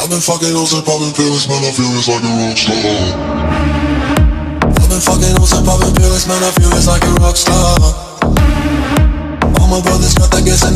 I've been fucking hoes and popping pills, man, I feel it's like a rock star. I've been fucking hoes and popping pills, man, I feel it's like a rock star. All my brothers got that gas and